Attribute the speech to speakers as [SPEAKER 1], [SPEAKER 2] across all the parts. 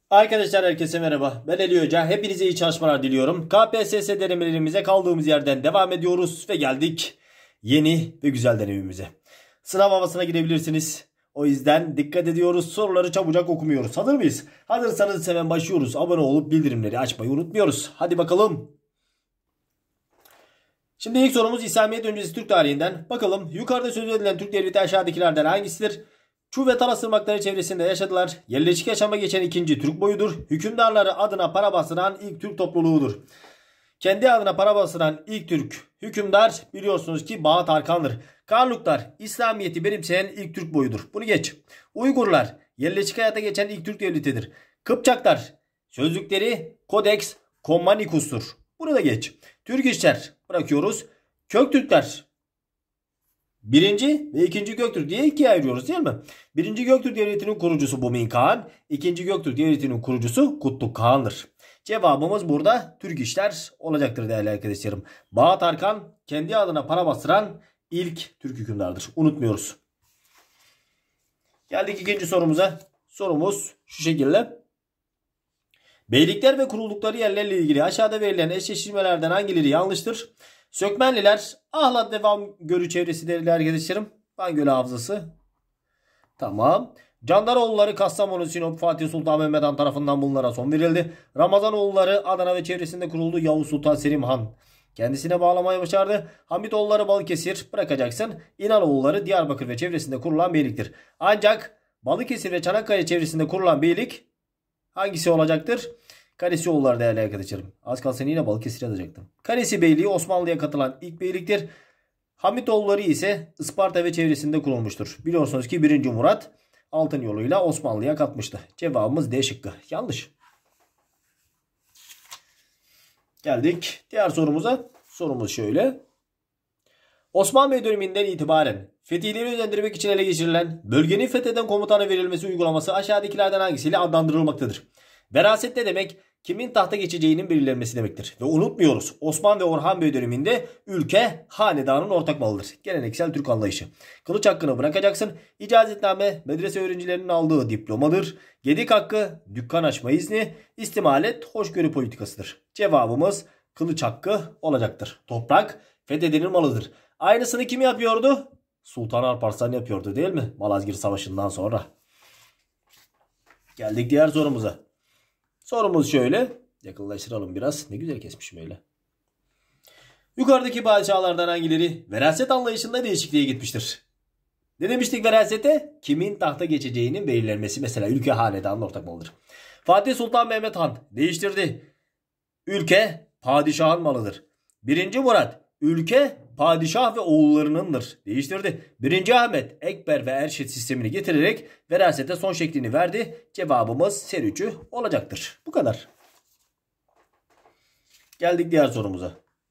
[SPEAKER 1] Arkadaşlar herkese merhaba. Ben Ali Hoca. Hepinize iyi çalışmalar diliyorum. KPSS denemelerimize kaldığımız yerden devam ediyoruz ve geldik yeni ve güzel denememize. Sınav havasına girebilirsiniz. O yüzden dikkat ediyoruz. Soruları çabucak okumuyoruz. Hazır mıyız? Hazırsanız hemen başlıyoruz. Abone olup bildirimleri açmayı unutmuyoruz. Hadi bakalım. Şimdi ilk sorumuz İslamiyet öncesi Türk tarihinden. Bakalım yukarıda söz edilen Türk devleti aşağıdakilerden hangisidir? Çu ve Talas ırmakları çevresinde yaşadılar. Yerleşik yaşama geçen ikinci Türk boyudur. Hükümdarları adına para bastıran ilk Türk topluluğudur. Kendi adına para bastıran ilk Türk hükümdar biliyorsunuz ki Bağat Arkan'dır. Karluklar İslamiyet'i benimseyen ilk Türk boyudur. Bunu geç. Uygurlar yerleşik hayata geçen ilk Türk devletidir. Kıpçaklar sözlükleri Codex Commanicus'tur. Bunu da geç. Türk işler bırakıyoruz. Köktürkler birinci ve ikinci Göktürk diye ikiye ayırıyoruz değil mi? Birinci Göktürk Devleti'nin kurucusu Bumin Kağan. İkinci Göktürk Devleti'nin kurucusu Kutluk Kağan'dır. Cevabımız burada Türk işler olacaktır değerli arkadaşlarım. Bağat Arkan kendi adına para bastıran ilk Türk hükümdardır. Unutmuyoruz. Geldik ikinci sorumuza. Sorumuz şu şekilde. Beylikler ve kuruldukları yerlerle ilgili aşağıda verilen eşleştirmelerden hangileri yanlıştır? Sökmenliler Ahlat ve Van Gölü çevresi değerli arkadaşlarım. Van Gölü havzası. Tamam. Candaroğulları Kastamonu, Sinop, Fatih Sultan Mehmet Han tarafından bunlara son verildi. Ramazanoğulları Adana ve çevresinde kuruldu. Yavuz Sultan Selim Han kendisine bağlamayı başardı. Hamitoğulları Balıkesir bırakacaksın. İnanoğulları Diyarbakır ve çevresinde kurulan beyliktir. Ancak Balıkesir ve Çanakkale çevresinde kurulan beylik hangisi olacaktır? Kalesioğulları değerli arkadaşlarım. Az kalsın yine Balıkesir yazacaktım. Kalesi Beyliği Osmanlı'ya katılan ilk beyliktir. Hamitoğulları ise Isparta ve çevresinde kurulmuştur. Biliyorsunuz ki 1. Murat altın yoluyla Osmanlı'ya katmıştı. Cevabımız D şıkkı. Yanlış. Geldik diğer sorumuza. Sorumuz şöyle. Osman Bey döneminden itibaren fetihleri özendirmek için ele geçirilen bölgenin fetheden komutana verilmesi uygulaması aşağıdakilerden hangisiyle adlandırılmaktadır? Veraset ne demek? Kimin tahta geçeceğinin belirlenmesi demektir. Ve unutmuyoruz, Osman ve Orhan Bey döneminde ülke hanedanın ortak malıdır. Geleneksel Türk anlayışı. Kılıç hakkını bırakacaksın. İcazetname medrese öğrencilerinin aldığı diplomadır. Gedik hakkı dükkan açma izni. İstimalet hoşgörü politikasıdır. Cevabımız kılıç hakkı olacaktır. Toprak fethedenin malıdır. Aynısını kim yapıyordu? Sultan Alparslan yapıyordu değil mi? Malazgirt Savaşı'ndan sonra. Geldik diğer sorumuza. Sorumuz şöyle. Yakınlaştıralım biraz. Ne güzel kesmişim öyle. Yukarıdaki padişahlardan hangileri veraset anlayışında değişikliğe gitmiştir? Ne demiştik verasete? Kimin tahta geçeceğinin belirlenmesi. Mesela ülke hanedanın ortak malıdır. Fatih Sultan Mehmet Han değiştirdi. Ülke padişahın malıdır. 1. Murat ülke padişah ve oğullarınındır. Değiştirdi. 1. Ahmet Ekber ve Erşit sistemini getirerek verasete son şeklini verdi. Cevabımız seri 3'ü olacaktır. Bu kadar. Geldik diğer sorumuza.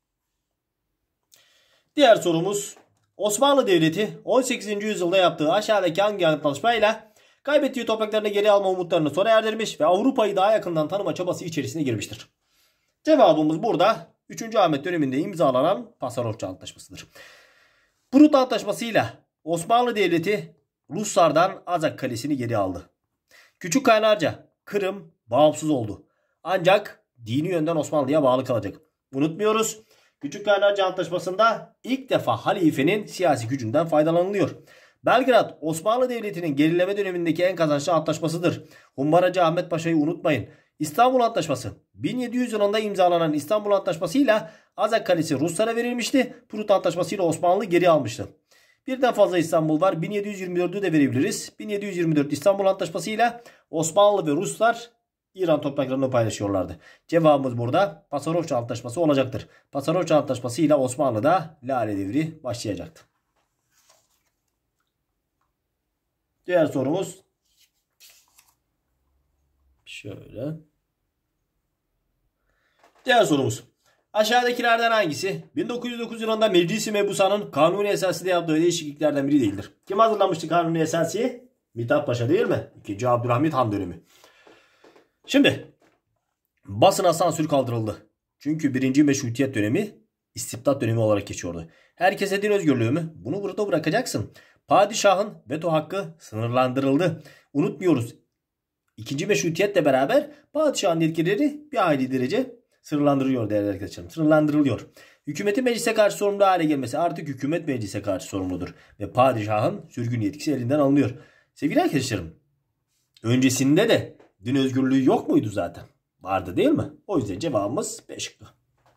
[SPEAKER 1] Diğer sorumuz Osmanlı Devleti 18. yüzyılda yaptığı aşağıdaki hangi antlaşmayla kaybettiği topraklarını geri alma umutlarını sona erdirmiş ve Avrupa'yı daha yakından tanıma çabası içerisine girmiştir? Cevabımız burada 3. Ahmet döneminde imzalanan Pasarofça Antlaşması'dır. Prut Antlaşması'yla Osmanlı Devleti Ruslardan Azak Kalesi'ni geri aldı. Küçük Kaynarca, Kırım bağımsız oldu. Ancak dini yönden Osmanlı'ya bağlı kalacak. Unutmuyoruz. Küçük Kaynarca Antlaşması'nda ilk defa halifenin siyasi gücünden faydalanılıyor. Belgrad Osmanlı Devleti'nin gerileme dönemindeki en kazançlı antlaşmasıdır. Humbaracı Ahmet Paşa'yı unutmayın. İstanbul Antlaşması 1700 yılında imzalanan İstanbul Antlaşması ile Azak Kalesi Ruslara verilmişti. Prut Antlaşması ile Osmanlı geri almıştı. Birden fazla İstanbul var. 1724'ü de verebiliriz. 1724 İstanbul Antlaşması ile Osmanlı ve Ruslar İran topraklarını paylaşıyorlardı. Cevabımız burada Pasarofça Antlaşması olacaktır. Pasarofça Antlaşması ile Osmanlı'da Lale Devri başlayacaktı. Diğer sorumuz şöyle. Diğer sorumuz. Aşağıdakilerden hangisi 1909 yılında Meclis-i Mebusa'nın Kanuni Esası'da yaptığı değişikliklerden biri değildir? Kim hazırlamıştı Kanuni Esası'yı? Mithat Paşa değil mi? 2. Abdülhamit Han dönemi. Şimdi basına sansür kaldırıldı. Çünkü 1. Meşrutiyet dönemi istibdat dönemi olarak geçiyordu. Herkese din özgürlüğü mü? Bunu burada bırakacaksın. Padişahın veto hakkı sınırlandırıldı. Unutmuyoruz. İkinci meşrutiyetle beraber padişahın yetkileri bir hayli derece sınırlandırılıyor değerli arkadaşlarım. Sınırlandırılıyor. Hükümetin meclise karşı sorumlu hale gelmesi, artık hükümet meclise karşı sorumludur. Ve padişahın sürgün yetkisi elinden alınıyor. Sevgili arkadaşlarım, öncesinde de din özgürlüğü yok muydu zaten? Vardı değil mi? O yüzden cevabımız B şıkkı.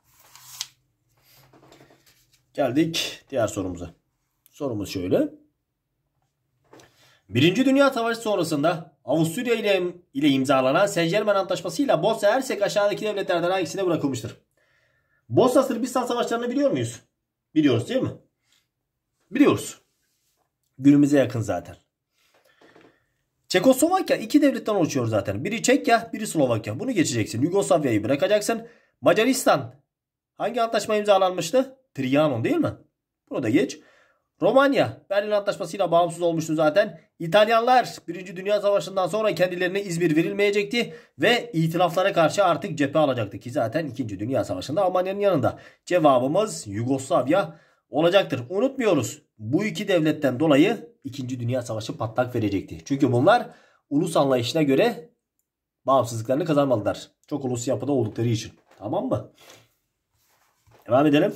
[SPEAKER 1] Geldik diğer sorumuza. Sorumuz şöyle. Birinci Dünya Savaşı sonrasında Avusturya ile imzalanan Saint-Germain Antlaşması ile Bosna Hersek aşağıdaki devletlerden hangisine bırakılmıştır? Bosna Sırbistan savaşlarını biliyor muyuz? Biliyoruz değil mi? Biliyoruz. Günümüze yakın zaten. Çekoslovakya iki devletten oluşuyor zaten. Biri Çekya, biri Slovakya. Bunu geçeceksin. Yugoslavya'yı bırakacaksın. Macaristan hangi antlaşma imzalanmıştı? Trianon değil mi? Bunu da geç. Romanya Berlin Antlaşması'yla bağımsız olmuştu zaten. İtalyanlar 1. Dünya Savaşı'ndan sonra kendilerine İzmir verilmeyecekti ve itilaflara karşı artık cephe alacaktı ki zaten 2. Dünya Savaşı'nda Almanya'nın yanında. Cevabımız Yugoslavya olacaktır. Unutmuyoruz. Bu iki devletten dolayı 2. Dünya Savaşı patlak verecekti. Çünkü bunlar ulus anlayışına göre bağımsızlıklarını kazanmalılar. Çok ulus yapıda oldukları için. Tamam mı? Devam edelim.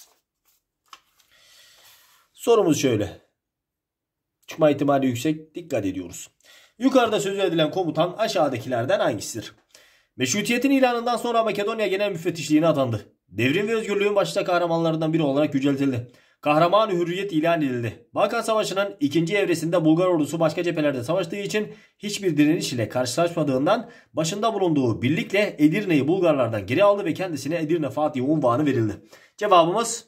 [SPEAKER 1] Sorumuz şöyle. Çıkma ihtimali yüksek. Dikkat ediyoruz. Yukarıda sözü edilen komutan aşağıdakilerden hangisidir? Meşrutiyetin ilanından sonra Makedonya Genel Müfettişliğine atandı. Devrim ve özgürlüğün başta kahramanlarından biri olarak yüceltildi. Kahraman hürriyet ilan edildi. Balkan Savaşı'nın ikinci evresinde Bulgar ordusu başka cephelerde savaştığı için hiçbir direniş ile karşılaşmadığından başında bulunduğu birlikle Edirne'yi Bulgarlardan geri aldı ve kendisine Edirne Fatih unvanı verildi. Cevabımız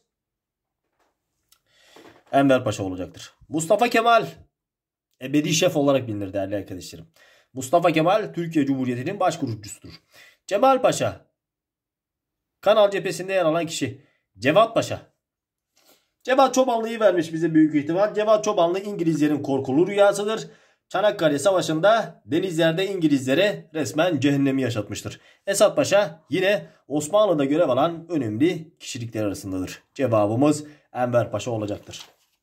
[SPEAKER 1] Enver Paşa olacaktır. Mustafa Kemal ebedi şef olarak bilinir değerli arkadaşlarım. Mustafa Kemal Türkiye Cumhuriyeti'nin başkurucusudur. Cemal Paşa Kanal cephesinde yer alan kişi. Cevat Paşa. Cevat Çobanlı'yı vermiş bize büyük ihtimal. Cevat Çobanlı İngilizlerin korkulu rüyasıdır. Çanakkale Savaşı'nda denizlerde İngilizlere resmen cehennemi yaşatmıştır. Esat Paşa yine Osmanlı'da görev alan önemli kişilikler arasındadır. Cevabımız Enver Paşa olacaktır.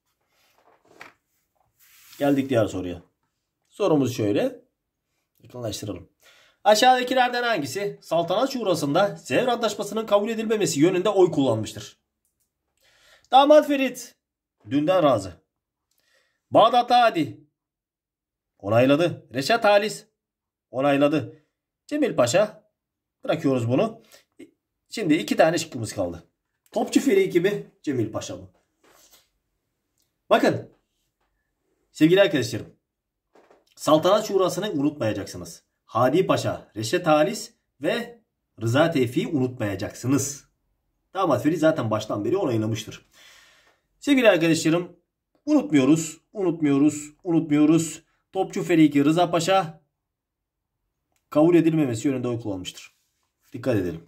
[SPEAKER 1] Geldik diğer soruya. Sorumuz şöyle. Yakınlaştıralım. Aşağıdakilerden hangisi Saltanat Şurası'nda Sevr Antlaşması'nın kabul edilmemesi yönünde oy kullanmıştır? Damat Ferit dünden razı. Bağdat Hadi onayladı. Reşat Halis onayladı. Cemil Paşa bırakıyoruz bunu. Şimdi iki tane şıkkımız kaldı. Topçu Ferik gibi Cemil Paşa mı? Bakın sevgili arkadaşlarım, Saltanat Şurası'nı unutmayacaksınız. Hadi Paşa, Reşat Halis ve Rıza Tevfik'i unutmayacaksınız. Damat Ferit zaten baştan beri onaylamıştır. Sevgili arkadaşlarım, unutmuyoruz. Topçu Feriki Rıza Paşa kabul edilmemesi yönünde oy kullanmıştır. Dikkat edelim.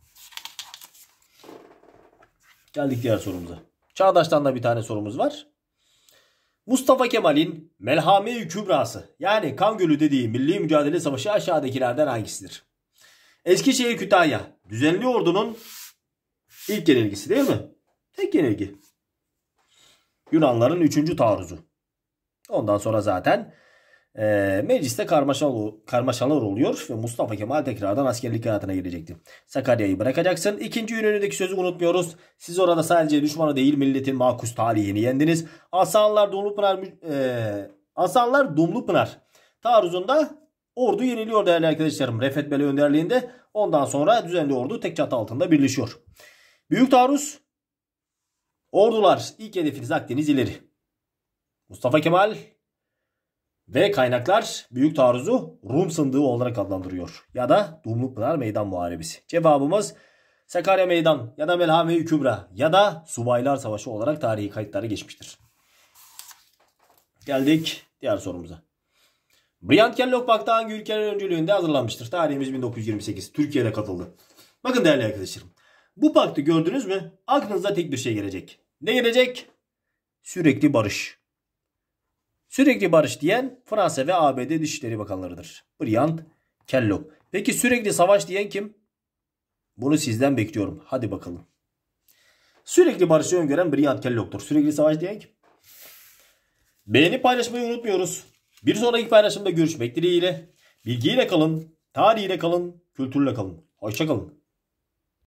[SPEAKER 1] Geldik diğer sorumuza. Çağdaş'tan da bir tane sorumuz var. Mustafa Kemal'in Melhame-i Kübrası yani Kan Gölü dediği milli mücadele savaşı aşağıdakilerden hangisidir? Eskişehir Kütahya düzenli ordunun ilk yenilgisi değil mi? Tek yenilgi. Yunanların 3. taarruzu. Ondan sonra zaten mecliste karmaşalar oluyor ve Mustafa Kemal tekrardan askerlik hayatına girecekti. Sakarya'yı bırakacaksın. İkinci İnönü'deki sözü unutmuyoruz. Siz orada sadece düşmanı değil milletin makus talihini yendiniz. Aslanlar Dumlupınar taarruzunda ordu yeniliyor değerli arkadaşlarım. Refet Bey önderliğinde. Ondan sonra düzenli ordu tek çatı altında birleşiyor. Büyük taarruz. Ordular ilk hedefiniz Akdeniz ileri. Mustafa Kemal ve kaynaklar büyük taarruzu Rum sındığı olarak adlandırıyor. Ya da Dumlupınar Meydan Muharebesi. Cevabımız Sakarya Meydan ya da Melhame-i Kübra ya da Subaylar Savaşı olarak tarihi kayıtlara geçmiştir. Geldik diğer sorumuza. Bryan-Kellogg Paktı hangi ülkeler öncülüğünde hazırlanmıştır? Tarihimiz 1928. Türkiye'de katıldı. Bakın değerli arkadaşlarım. Bu paktı gördünüz mü? Aklınıza tek bir şey gelecek. Ne gelecek? Sürekli barış. Sürekli barış diyen Fransa ve ABD Dışişleri Bakanlarıdır. Bryan-Kellogg. Peki sürekli savaş diyen kim? Bunu sizden bekliyorum. Hadi bakalım. Sürekli barışı öngören Bryan-Kellogg'tur. Sürekli savaş diyen kim? Beğenip paylaşmayı unutmuyoruz. Bir sonraki paylaşımda görüşmek dileğiyle. Bilgiyle kalın, tarihiyle kalın, kültürle kalın. Hoşça kalın.